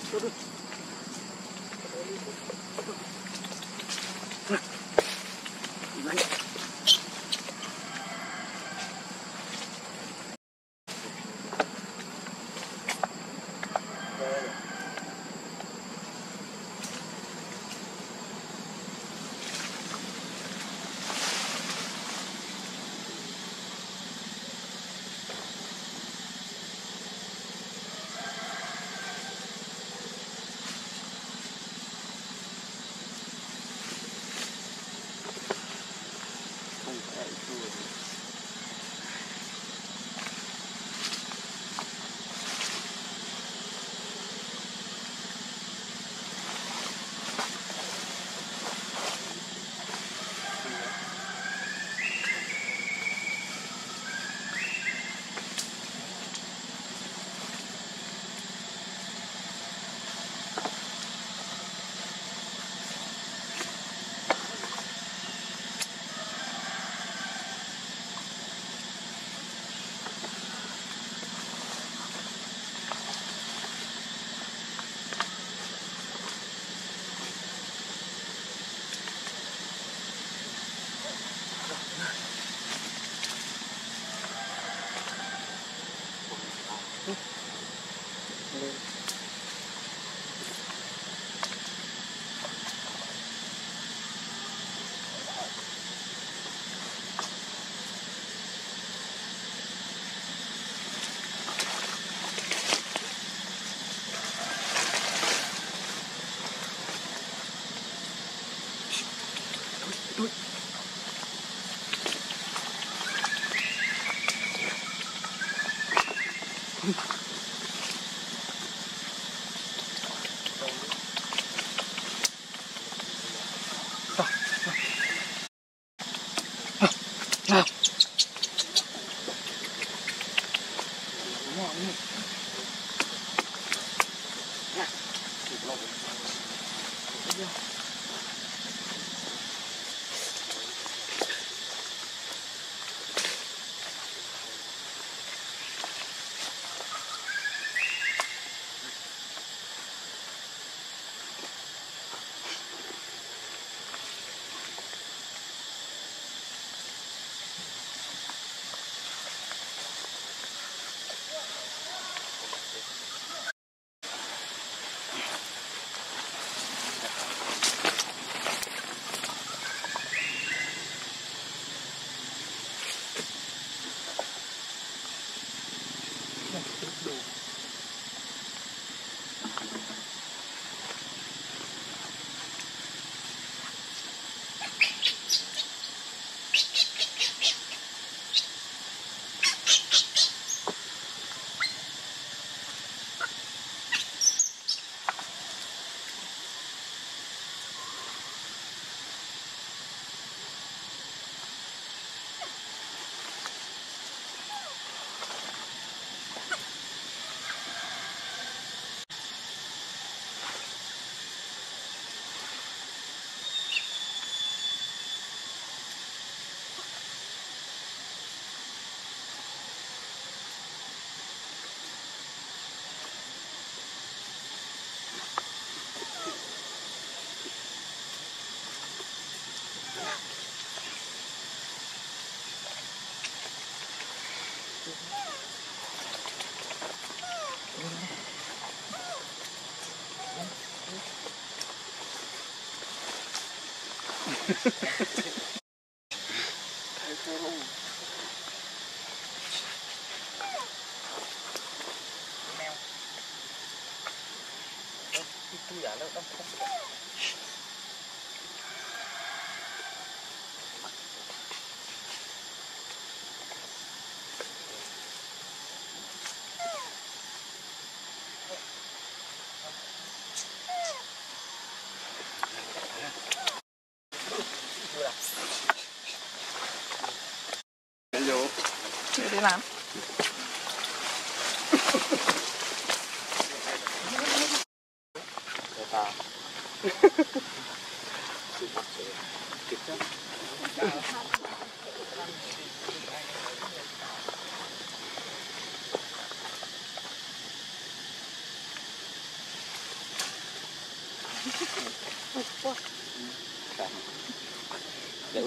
đi làm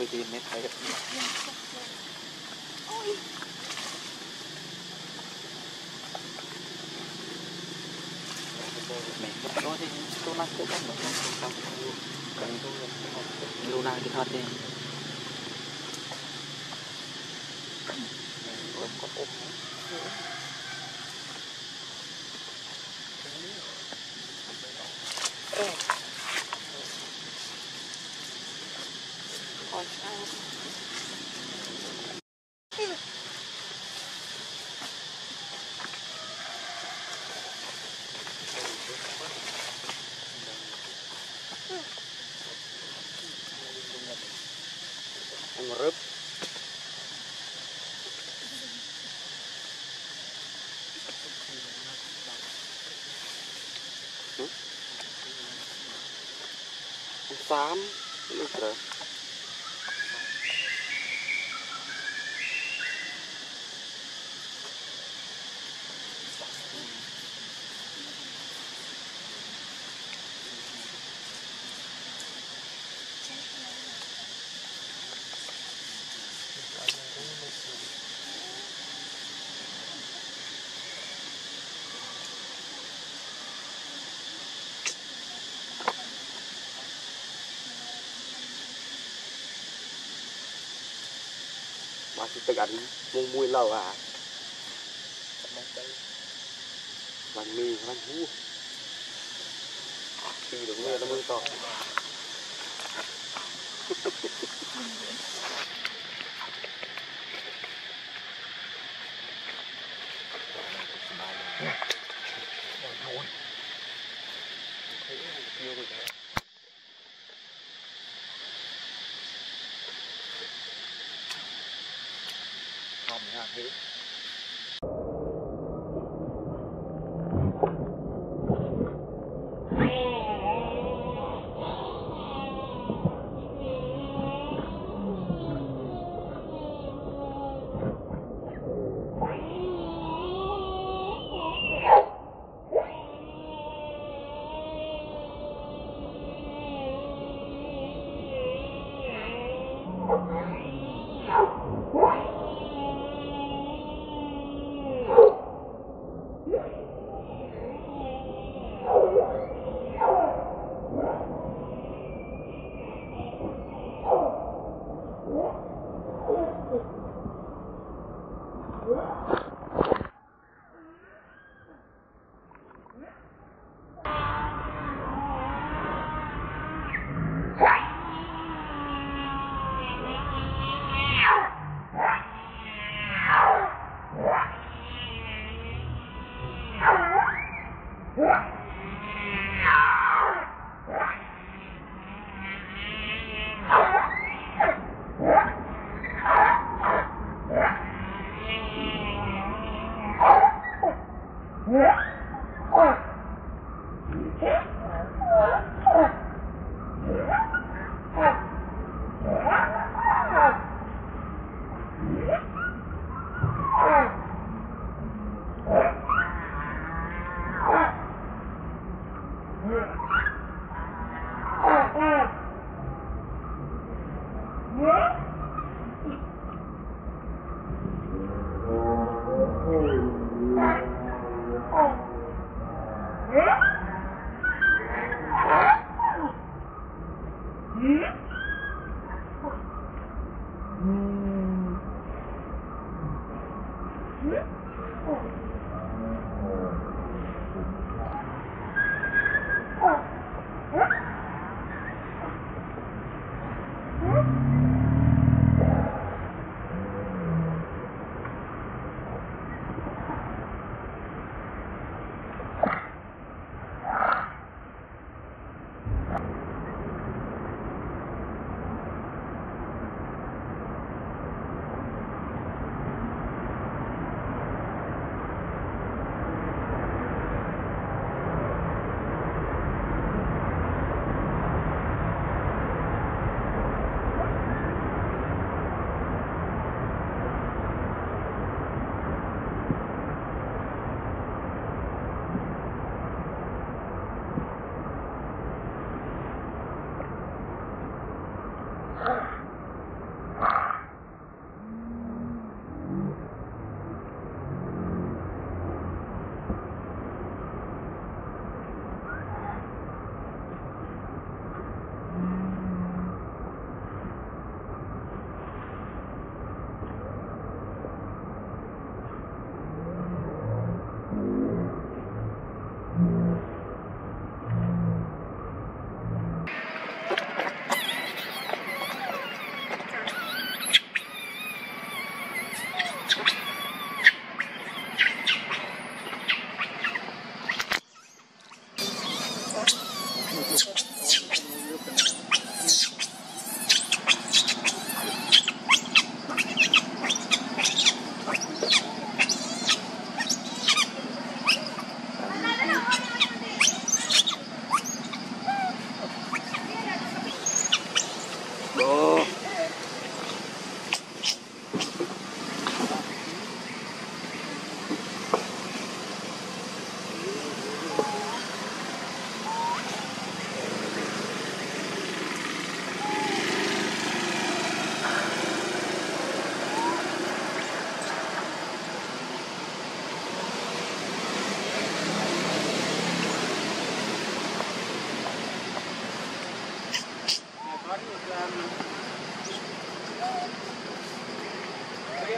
đôi thì mới thấy được mình đó thì tôi nói cũng không được cần lâu nay thì thật đi có ốm em rớp xám lúc rồi bà chỉ tự ăn mua mùi lẩu à bánh mì bánh hú khi được nghe nó mới to không nha thế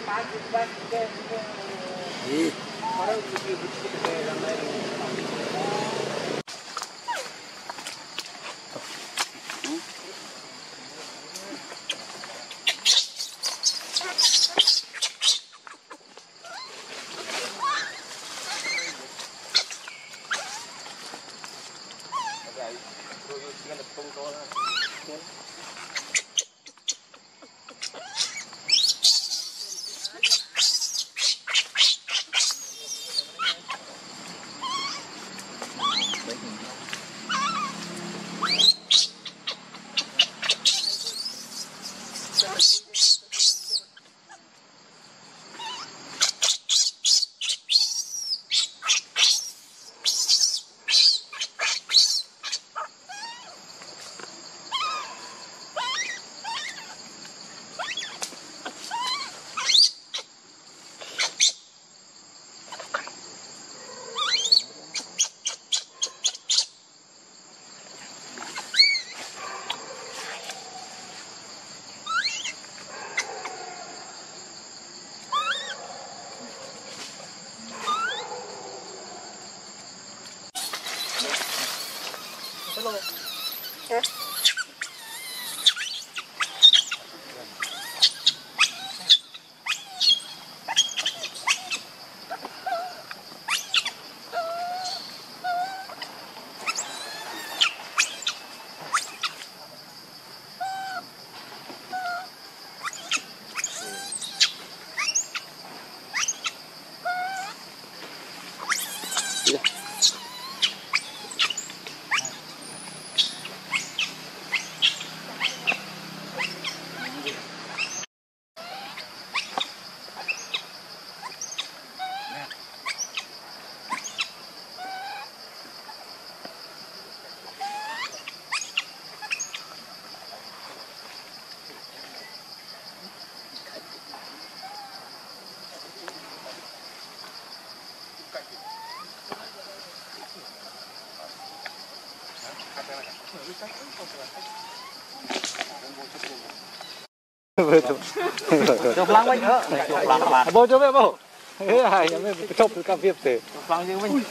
chụp lăng mình nữa, chụp lăng bạn. Bố cho mẹ bố. Thế hai nhà mẹ chụp từ cà phê thế. Chụp lăng như mình.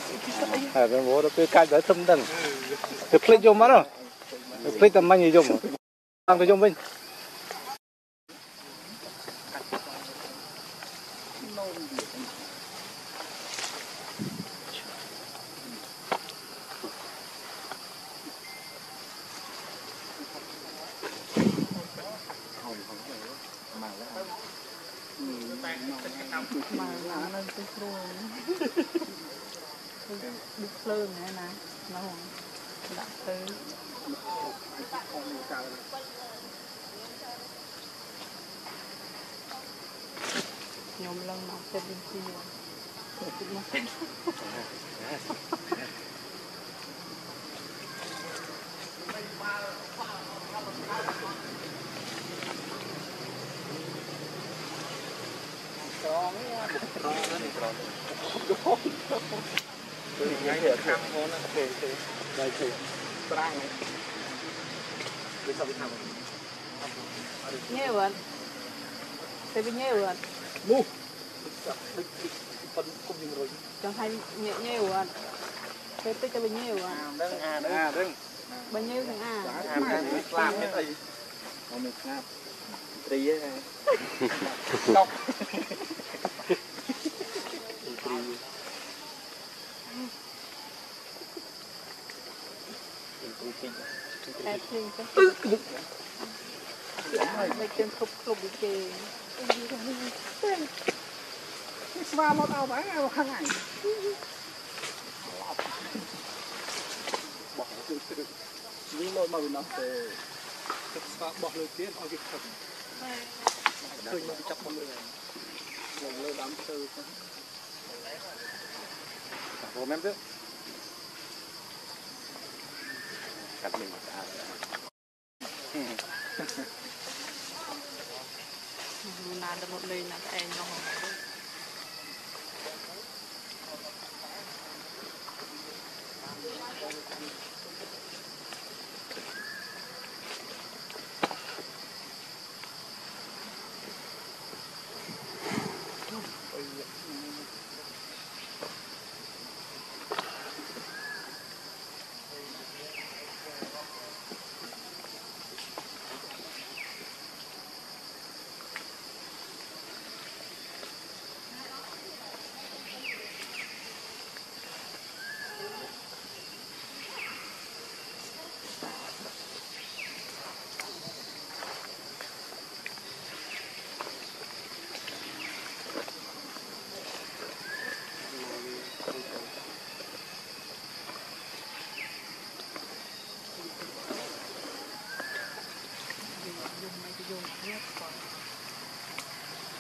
Bên bố nó cứ cài tới thâm đằng. Cái plate cho mà đâu. Cái plate tầm bao nhiêu dùng. Làm cái dùng mình. mà nó lên cái luôn đứt lưng này nè nó đặt tới nhôm lưng nó sẽ bên kia nhẹ vượt sẽ bị nhẹ vượt chẳng hay nhẹ nhẹ vượt sẽ tới cho bị nhẹ vượt bao nhiêu thằng làm cái gì mình ngáp tí ấy đọc đẹp thêm cái lấy chân khúc khúc đi kề mà một ao bán ao hàng ngày bỏ cái vì lôi màu nó bỏ lời tiếng ở cái thật khơi nó chọc mọi người lôi đám sơ vô mém trước cắt mình nà được một lời là em nó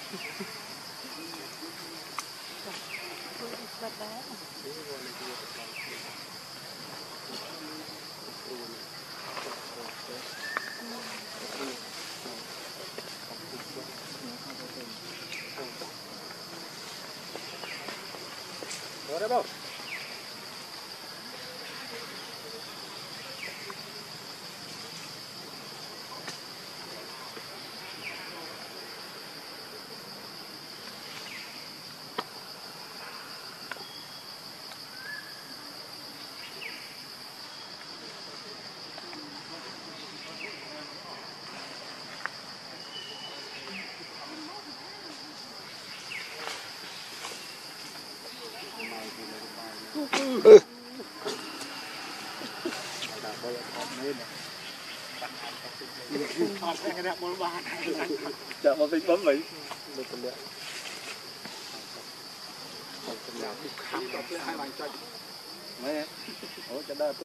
Bật đá. Có đấy không? Chạm vào vịnh bấm mấy. Hai bàn chân. Mấy em. Ủa cho đa.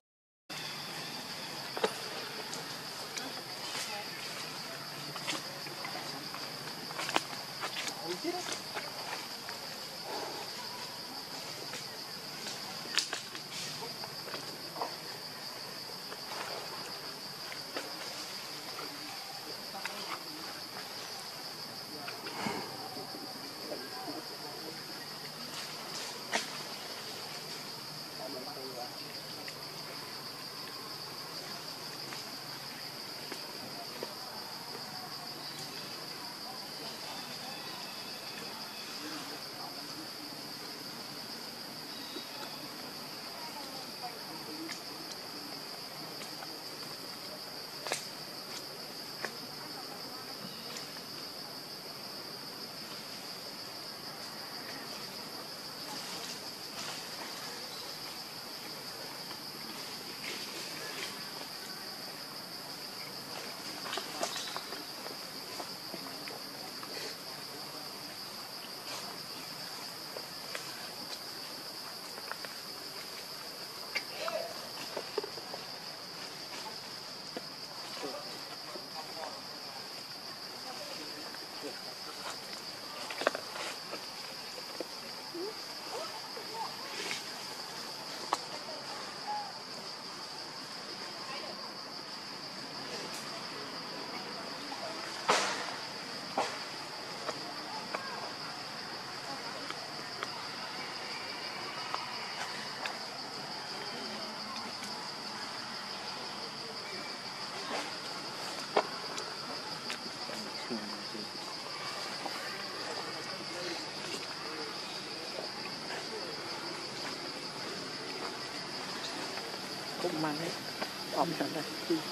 Cũng mang đấy. Ẩm sẵn đây.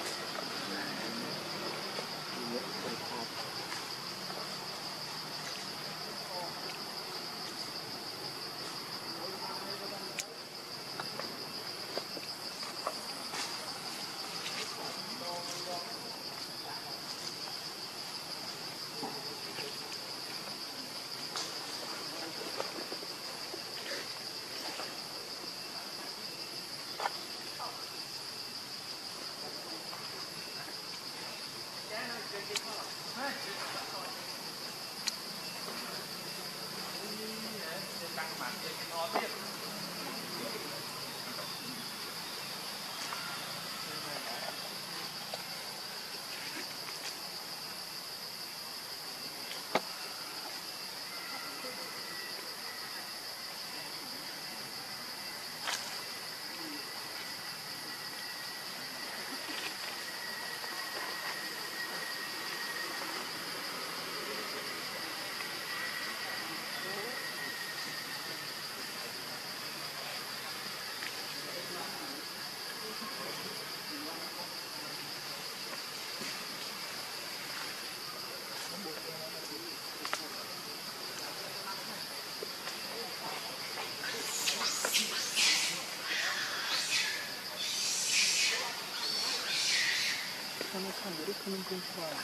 Kamu kan jadi pemimpin suara.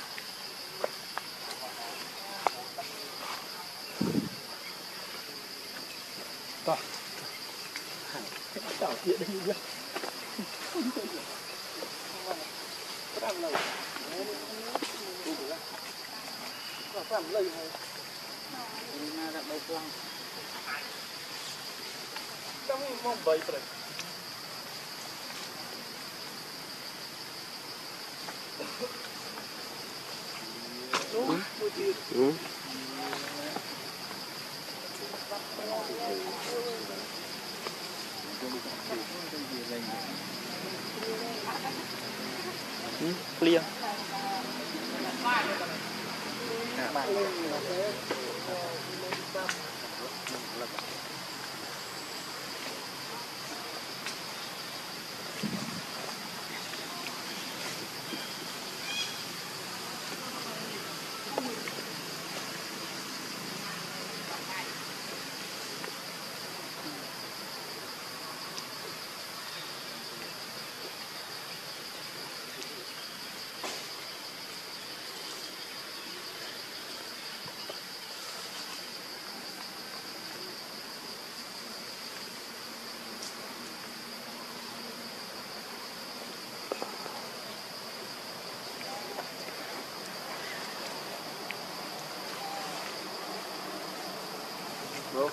Toh. Tahu dia dah juga. Perang lah. Perang lagi. na đặt đầu quăng Đang mong bậy rồi. Clear. Bro.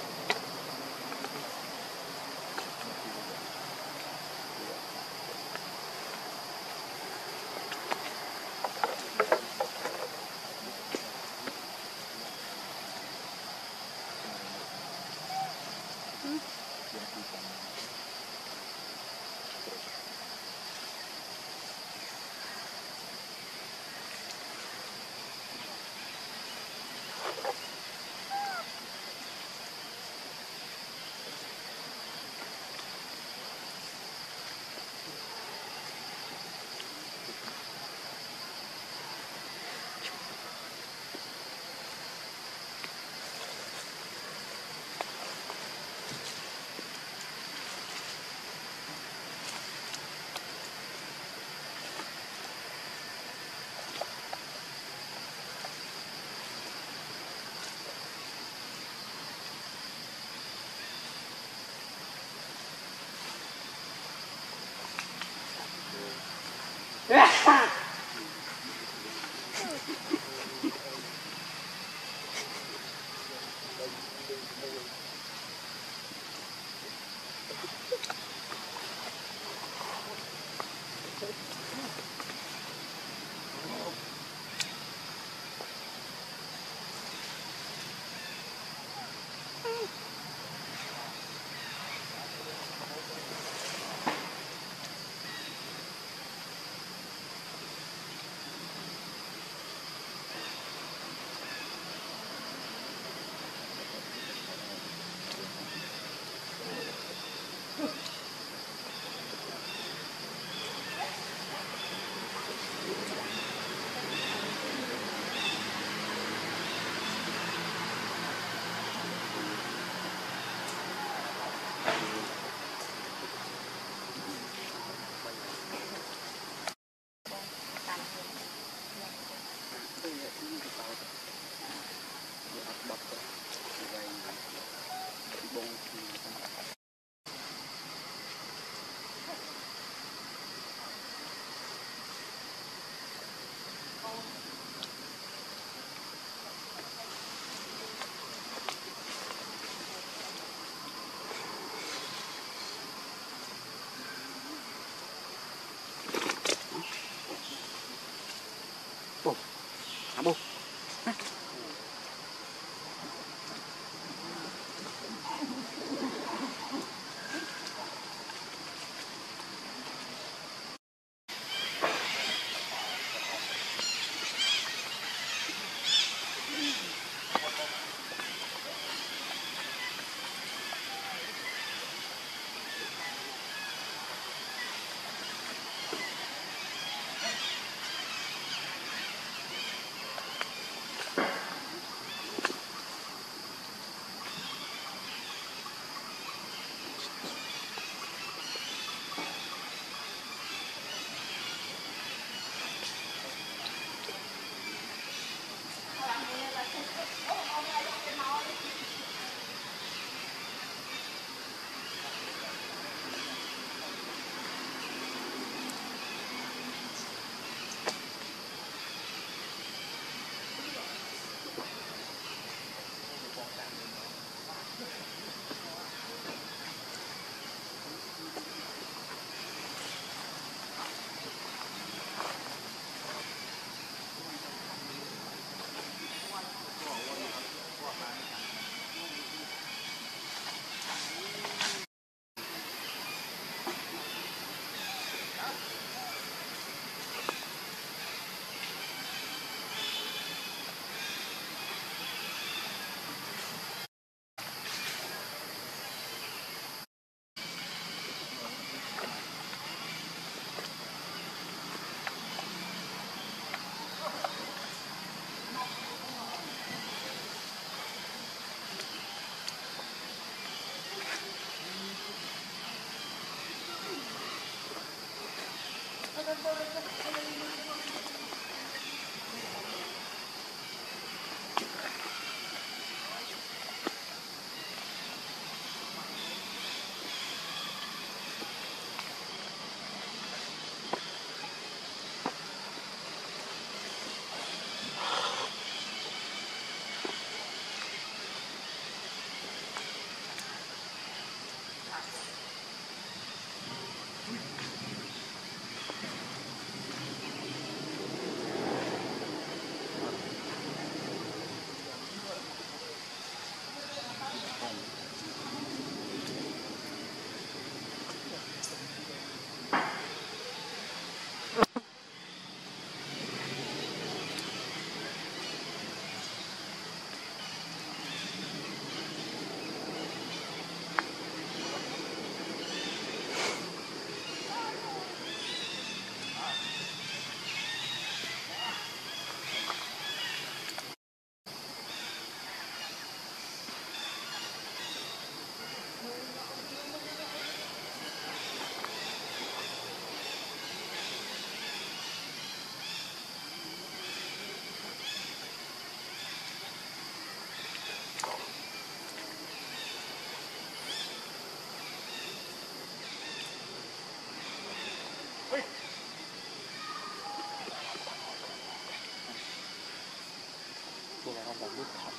là bút thật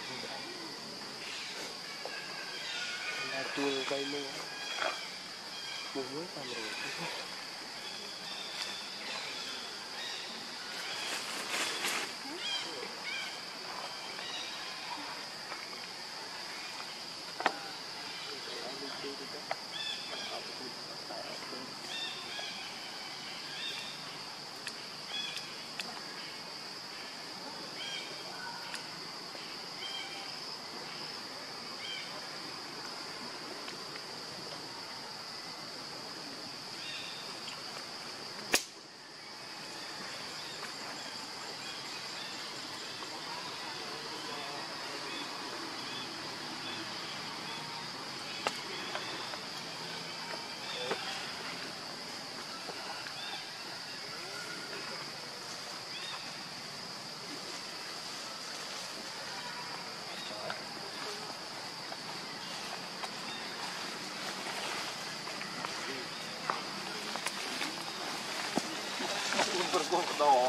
là chua cây luôn buồn nước làm rồi đỏ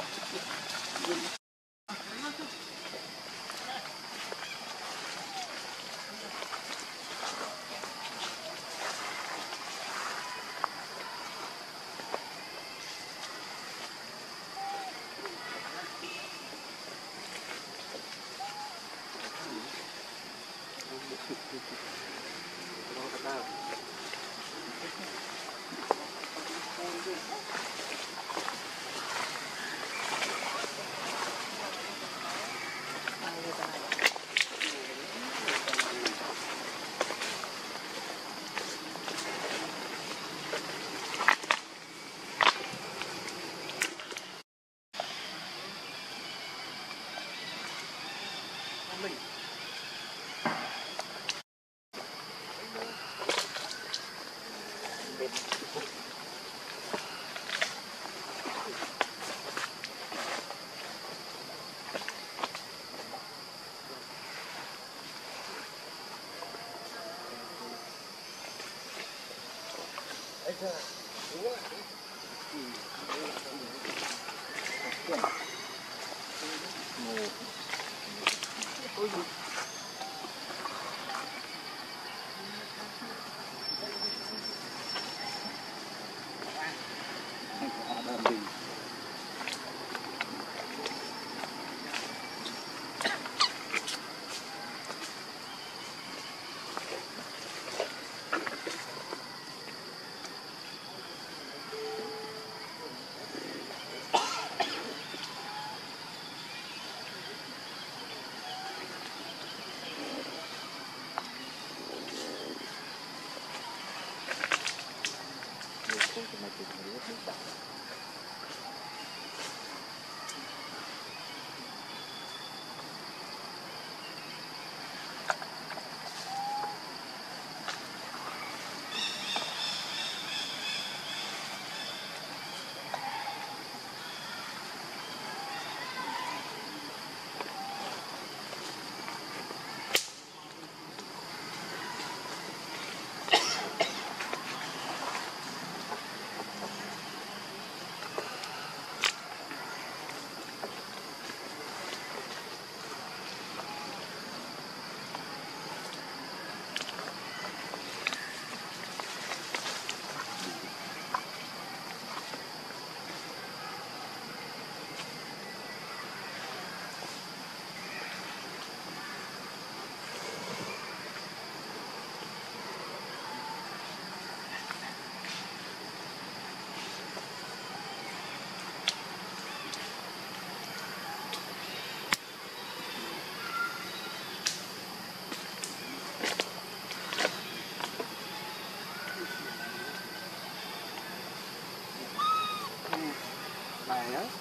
này á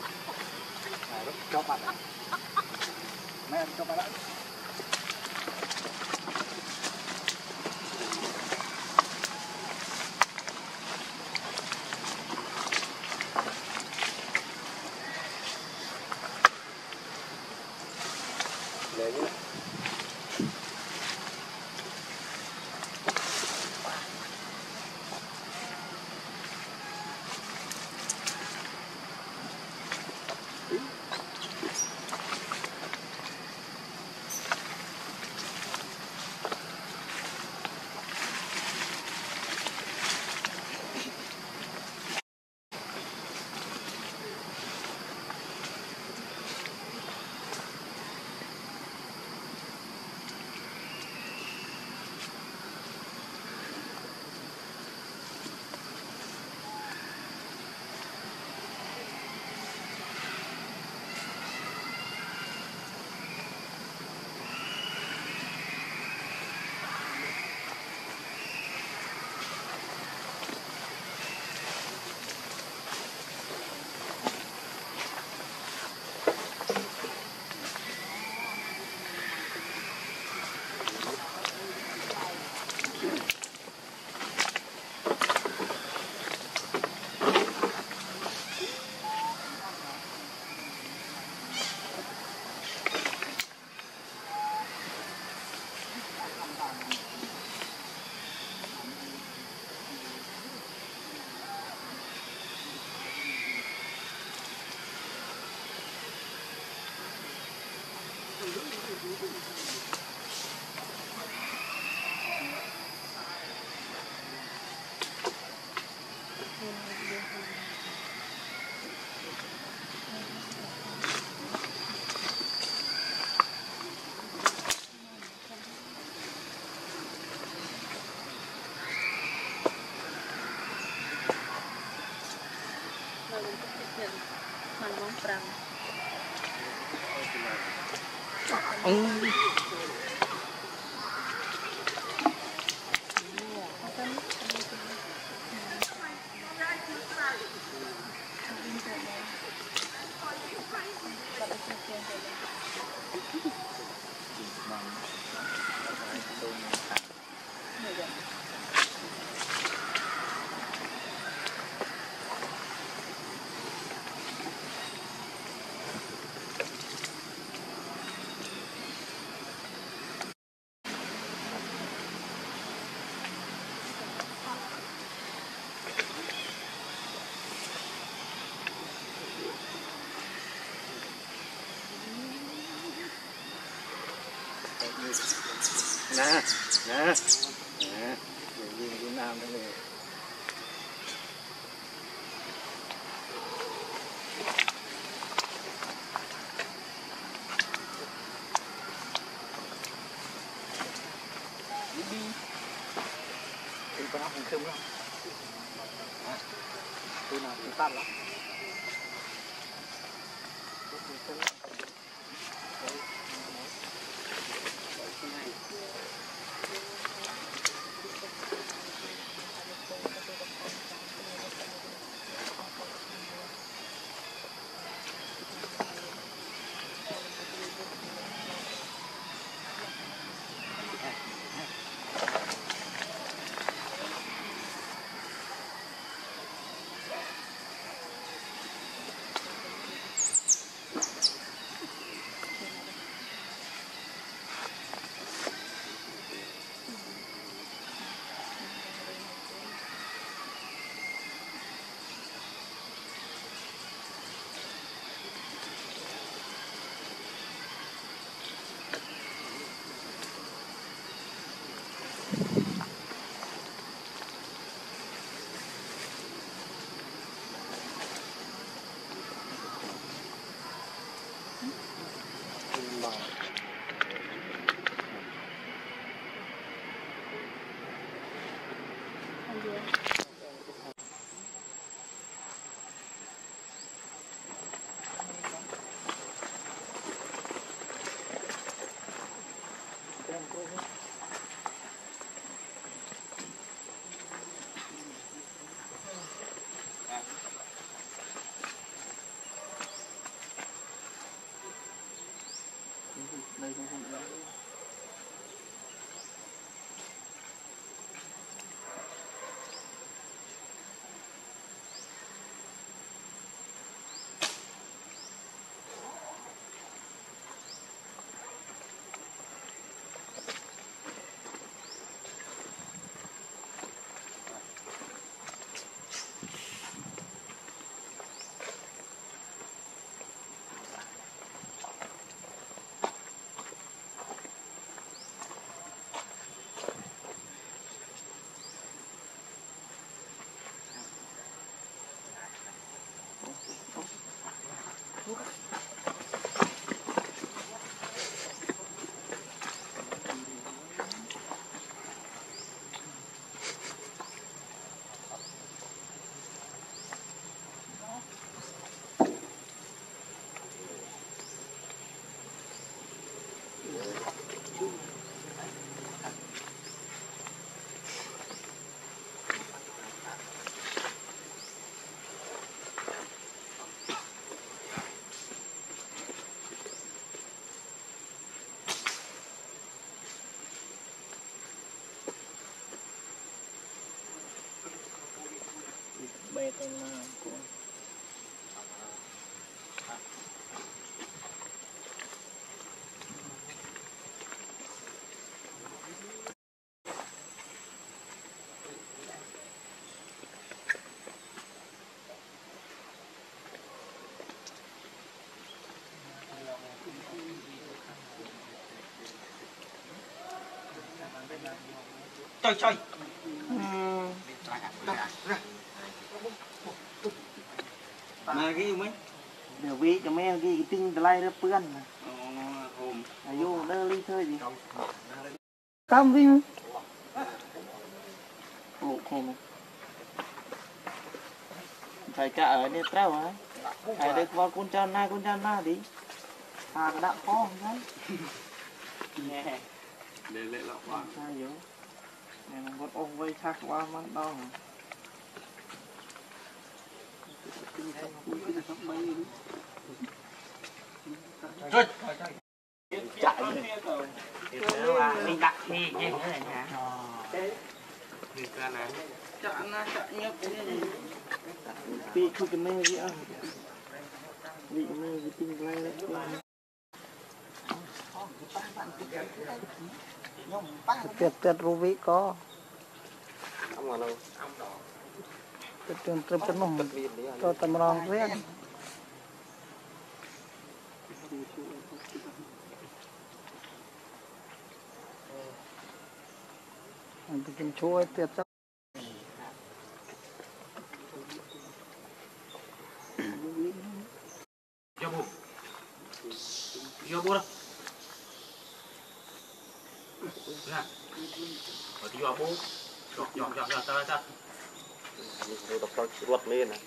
cho bạn mẹ cho bạn ạ. nè nè nè Việt Nam đây này. Thì con không không đâu. Tôi nào cũng tan lắm. Đây cũng không được. Bê tên của trời trời mà cái gì mấy điều vi cho mấy cái tinh lai ra pươn hôm vô đơ ly thôi gì cam vi một hôm phải cả ở đây treo hả phải được vào con cha na đi cái đạm khó không thấy lệ lệ lọ quá sai dữ này nó còn ôm vây khác quá mất đau chạy mình đặt thì gì nữa này hả chạy nhấp vì không cái mê gì ăn vị mê gì tinh lai đấy tiệt ruby có tiệt trip nông cho tầm rong riêng bikin chuối tiệt chắc vô bố đâu nè ở đi vào bố dọn ta tôi đọc tao ruột lên nè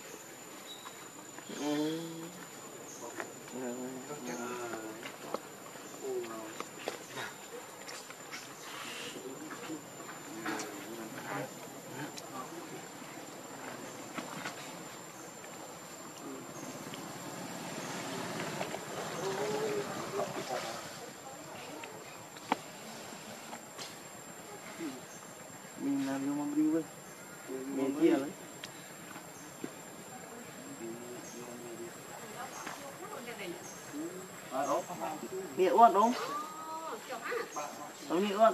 mình làm vô mâm riu ấy mình kia đấy nghĩa uất đúng không nghĩa uất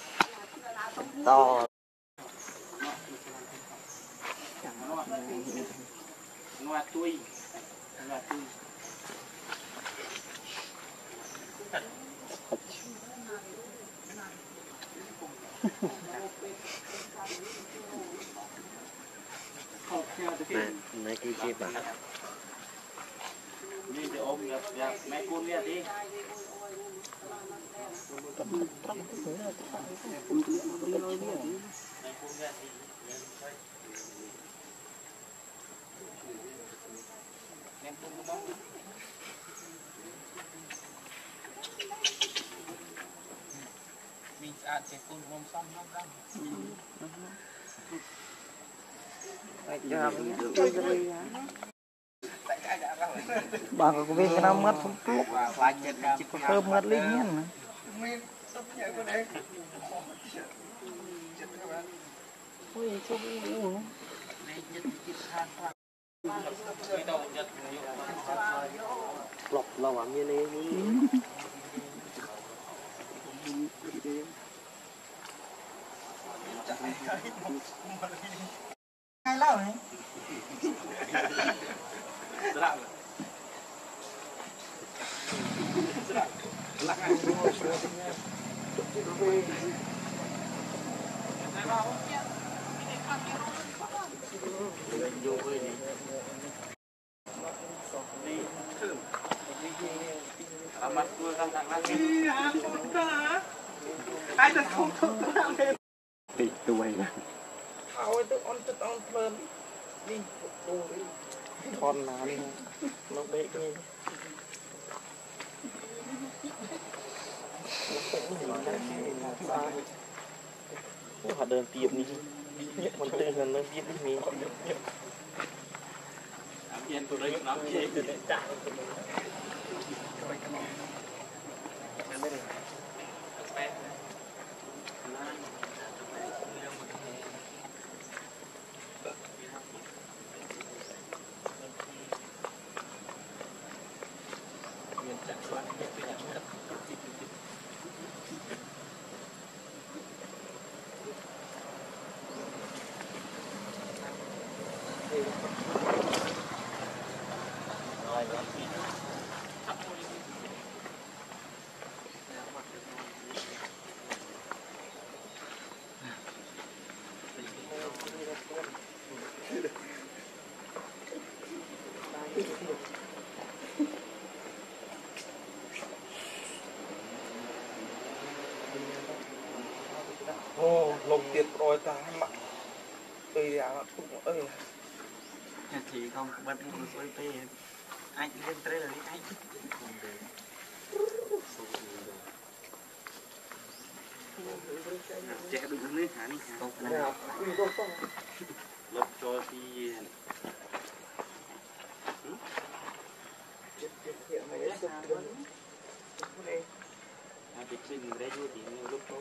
to ngoa tui mấy cái gì mà đi để ôm mẹ con đi đi mình ăn cái con hôm xong lắm bà có về cái nào mất không lúc thơm mất lên nhé ôi sao uống lọc lâu như này hai lâu này ai ta không tụi mày nè ôi tôi on phơn đi con nào đi nó bể cái họ đơn tiệm đi mình tư là nó viết đi mình tiền tụi đấy nó chơi từ đấy trả lồng tiệt rồi ta mặn tùy áo cũng ơi thì không bắt một số tê anh lên tê là đi anh Chạy đừng lên hả đi. Lột cho thì việc sinh đấy vô thì lúc thôi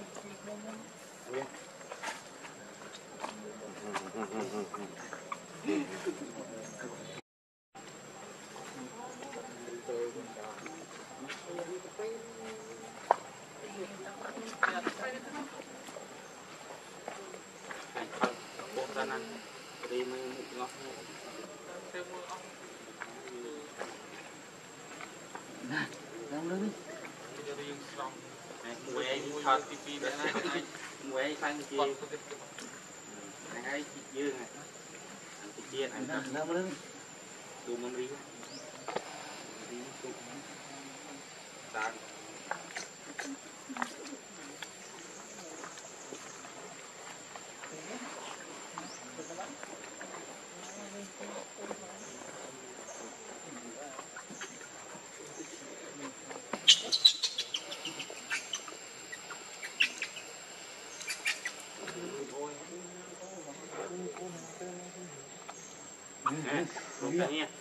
thật thì đã anh quay sang kia anh ấy dương này anh kia anh nó lớn tụi mình đi đàn đúng rồi nha.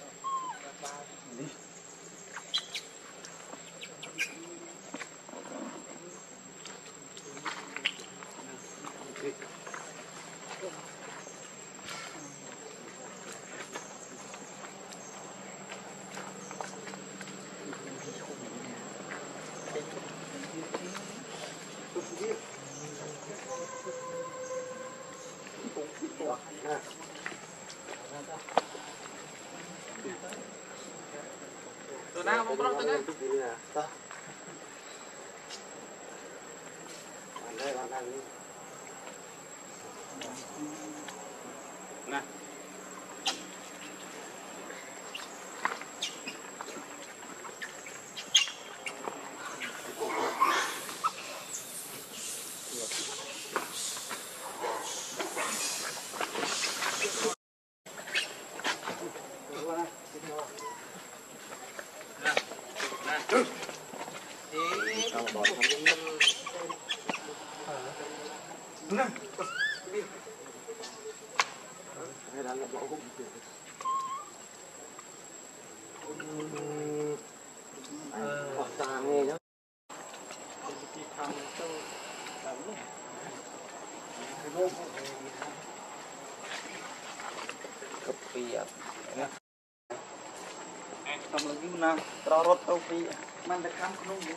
Nào một con nữa. Nè. Không lagi menang terorot topi mandekam kunung dia.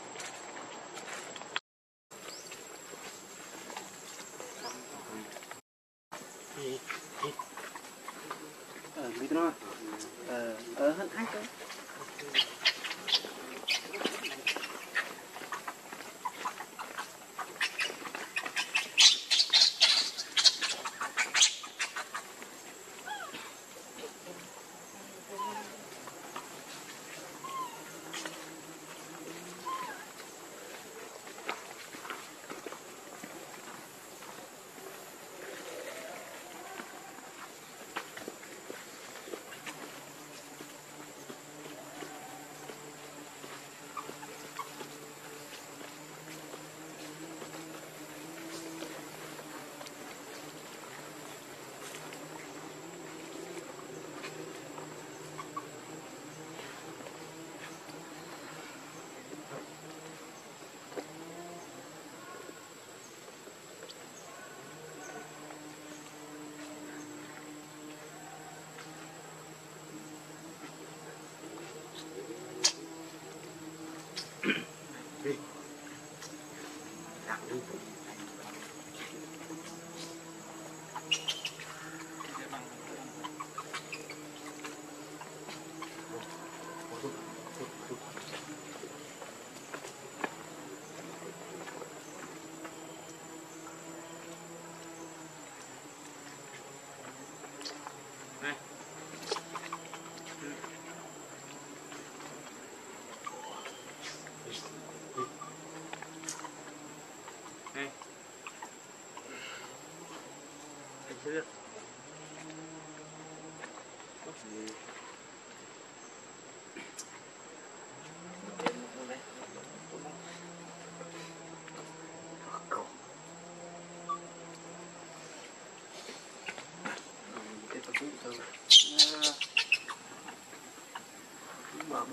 Biết nó. Hết ác đó.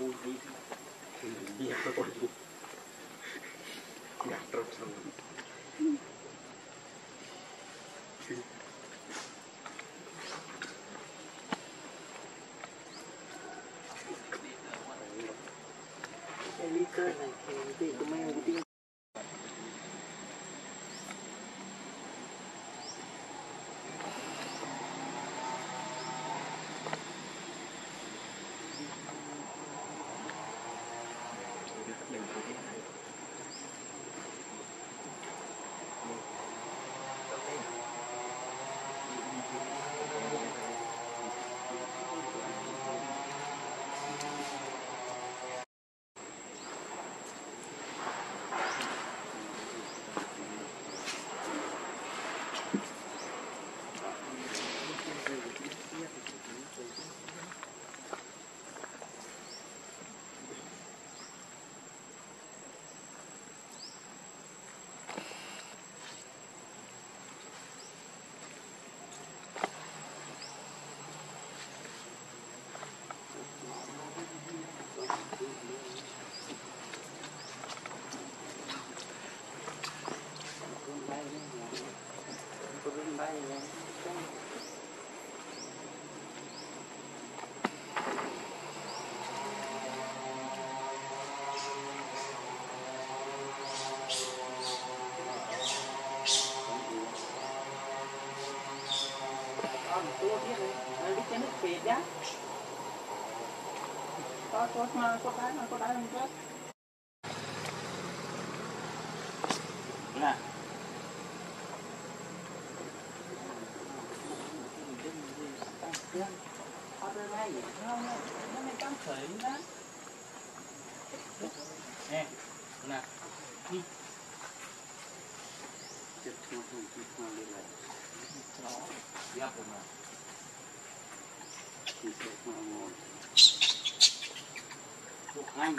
bùi đi nhiều tôi ngạt trâu xong cái ly cơ này thì tụi mình đi tua biết rồi, đi trên nước phết nhá. Có đáy không chết. Nè. Ở đây này không, nó mới cắm khởi đó. Nè, nè. Đi. Chết không đi lại. Nó giáp rồi mà. Thì sẽ không ngồi. Một anh.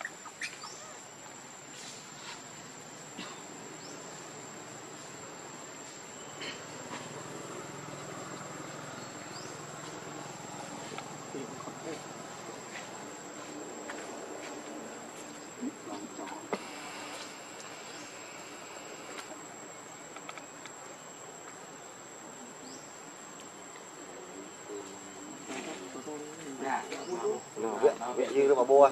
Viện như nó mà bua.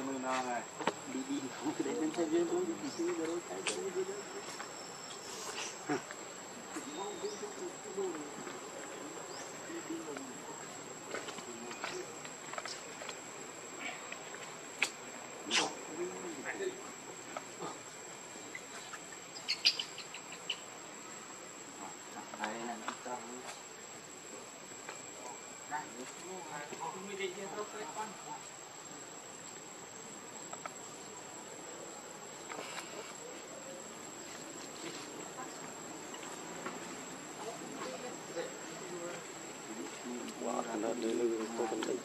Wow, nó đi tôi phân tích.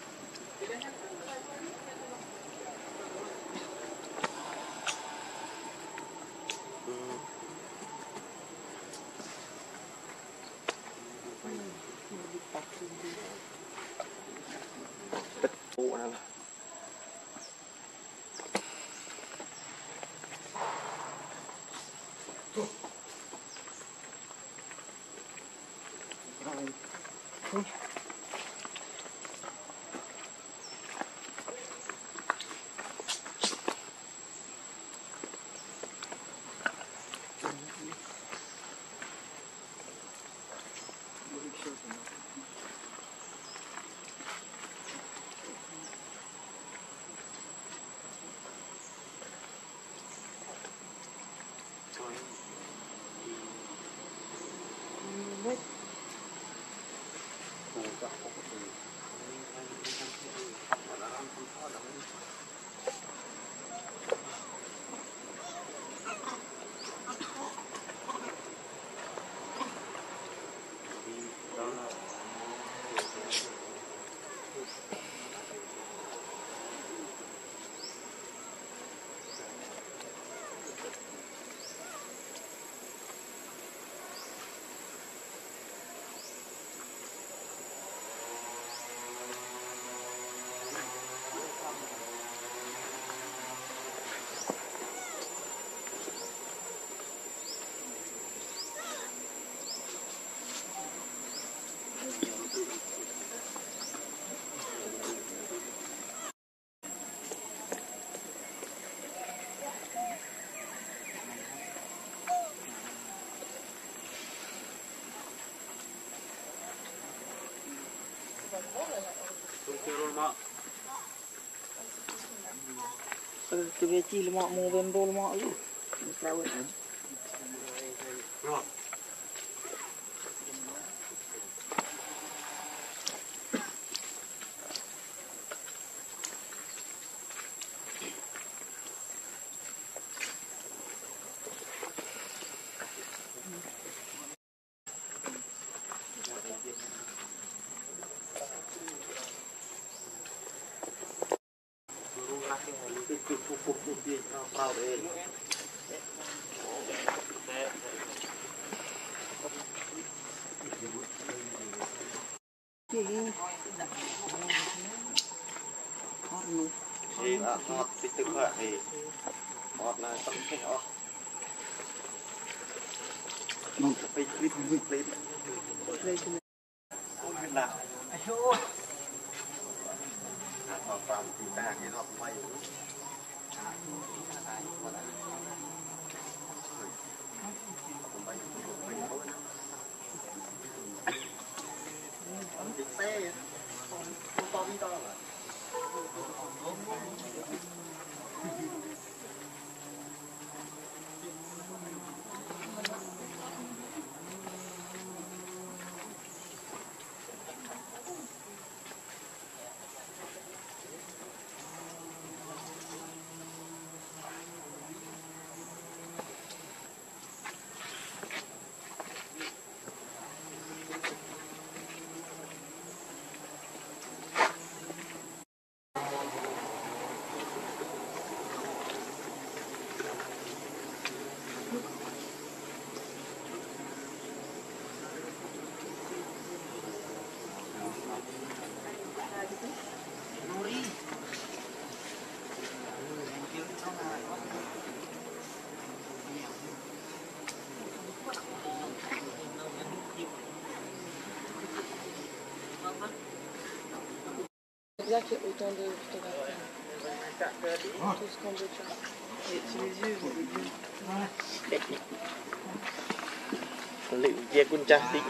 Tất bộ này là Tung kêu luôn mà. Cái việc chi là mọi mua bên đô mọi luôn. Rồi. Proud đấy. Thì ngọt thì tự họa thì ngọt là tấm cái ngọt nông phải clip lên là ngọt vào thì ta cái ngọt quay Exact, autant de photographies. Tout ce qu'on veut faire. Et sur les yeux, liệu chia quân trang tích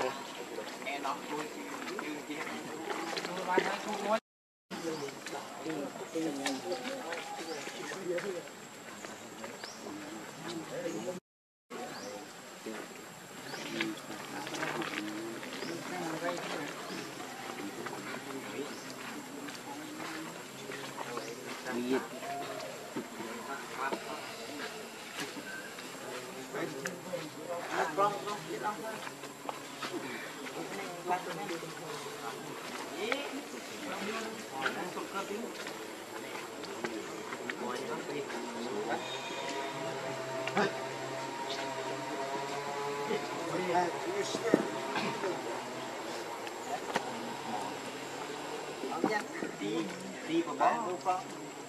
đi vào bóng đâu con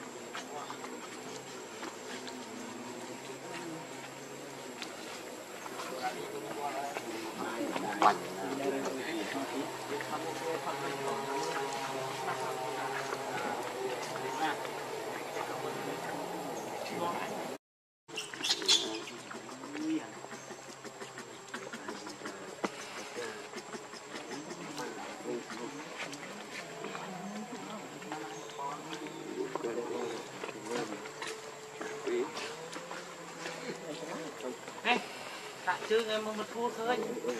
chứ em một thua thôi.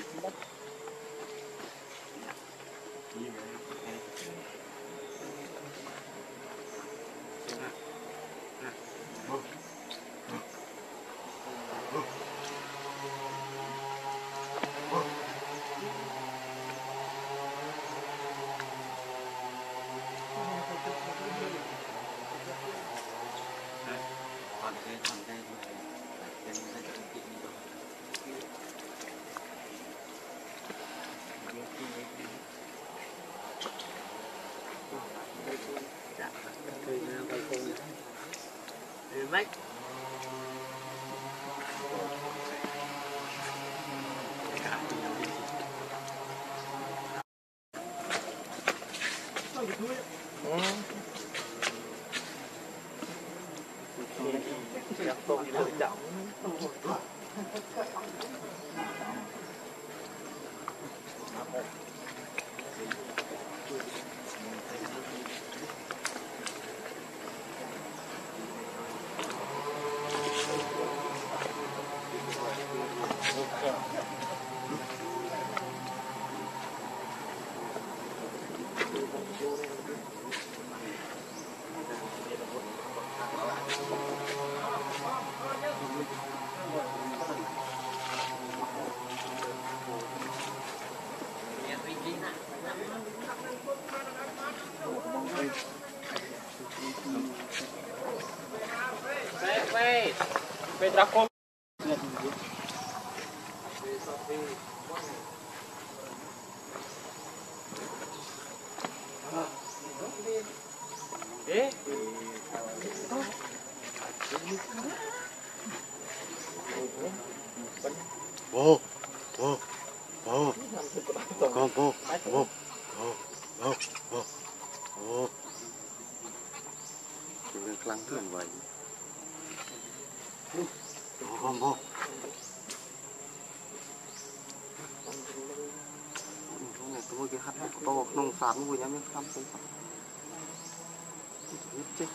Mấy ra con Vô, vô, vô, con vô, vô, vô, vô, vô, vô. Chúng ta lăng thường vậy. Vô, con vô. Tôi cái hát to nông sản vui nhá, mình làm không phải. Chết.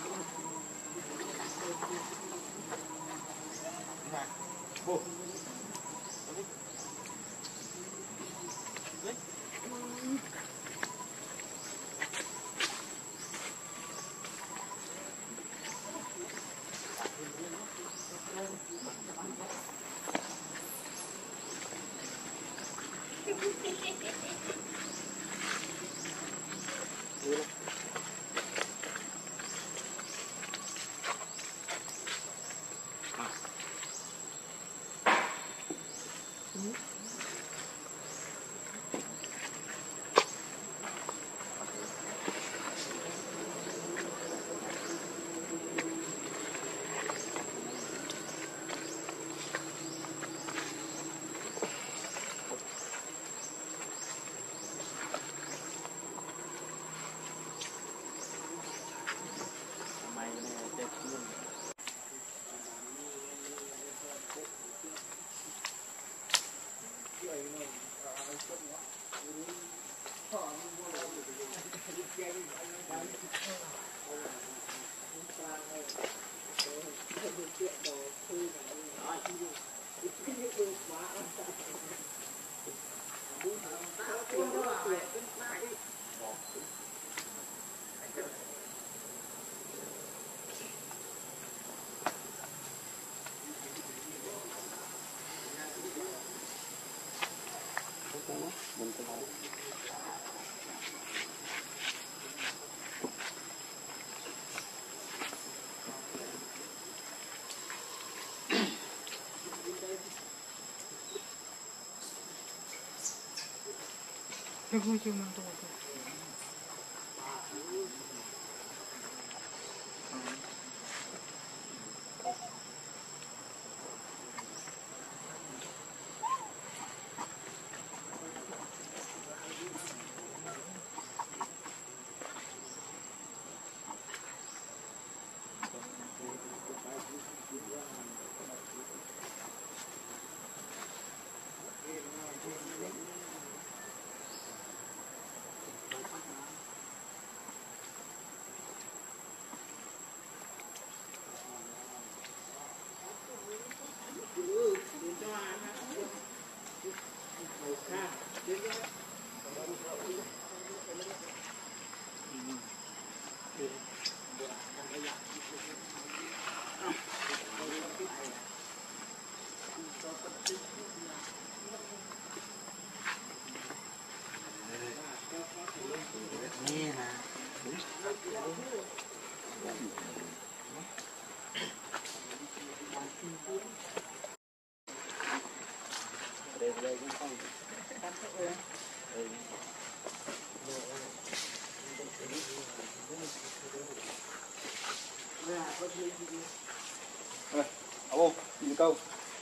Abo, nhìn câu.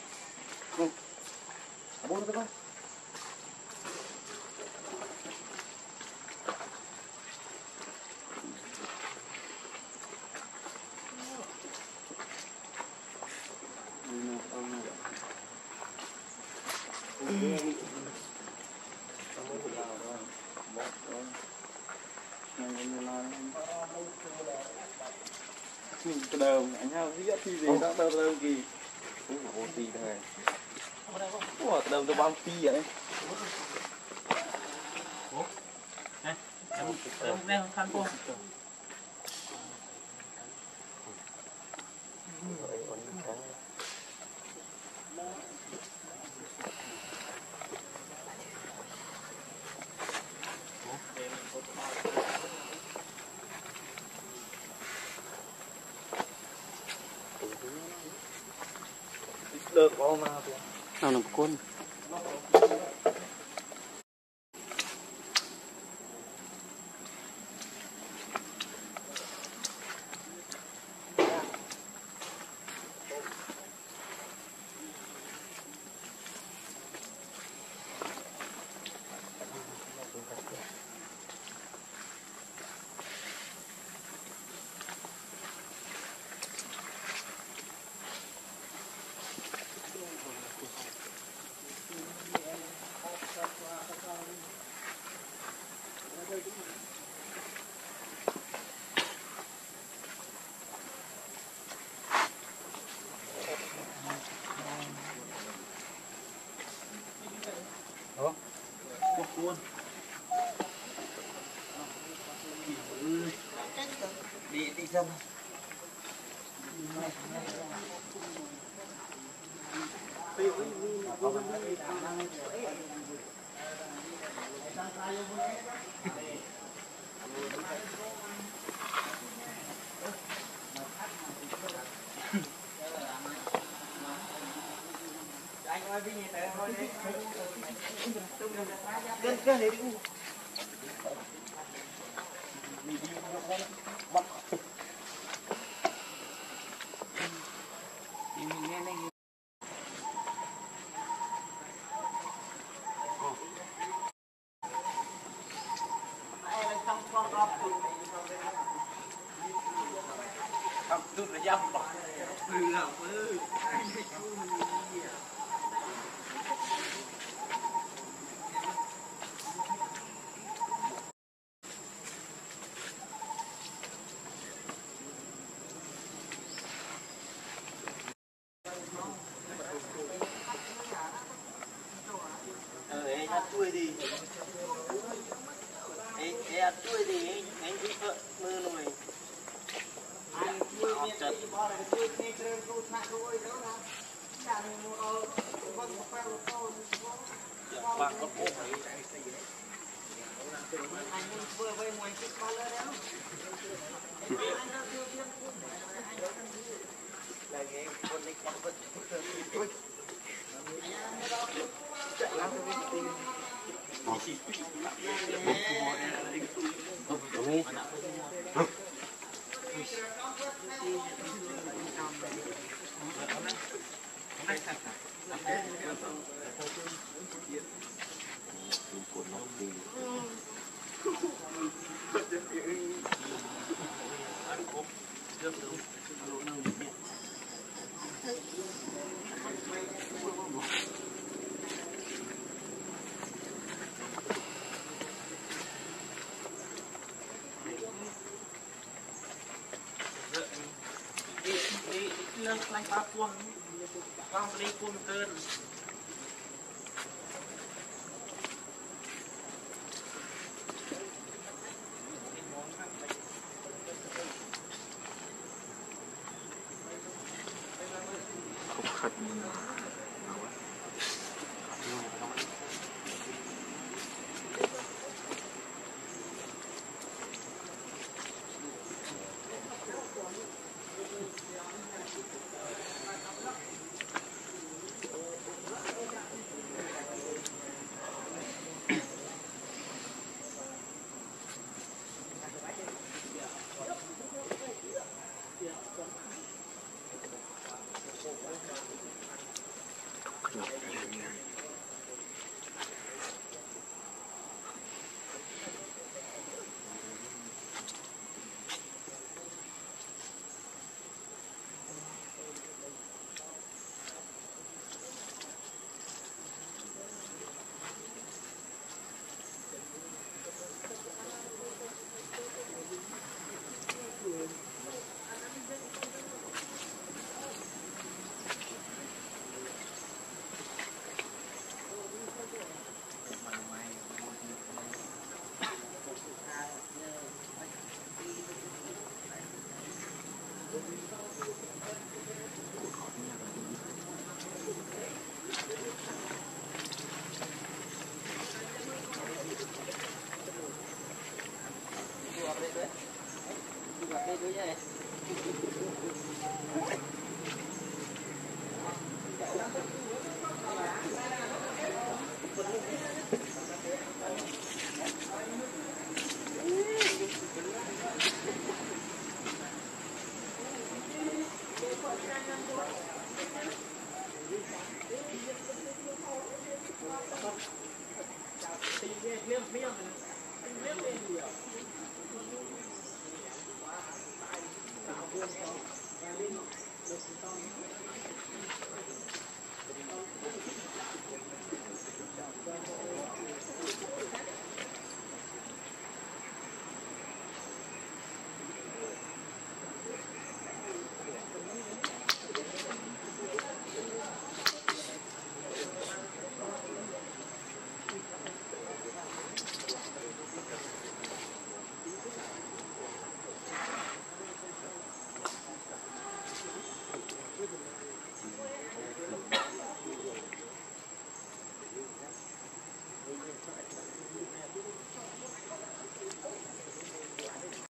Abo nó coi. Cái đầu anh ha, biết thì gì đó đâu kỳ. Ô tì thôi. Ủa, cái đầu tôi bao tì vậy. Đây không khăn không? Nào nằm cuốn. Đi dân. Cái này đi. Chui đi. Ê, chui đi, anh đi vợ mưa rồi. Anh chui đi, đi bỏ lại chui đi, trên chui thang chui đó nè. Chả đi mua con một pha một con. Vâng, có cổ phải. Anh vừa về ngoài cái con đó đó. Anh đang đưa thêm cút. Là cái con này con vật. Ui. Chạy lắm cái gì. Lên lại ba cuồng, con đi cuồng cơn. biết không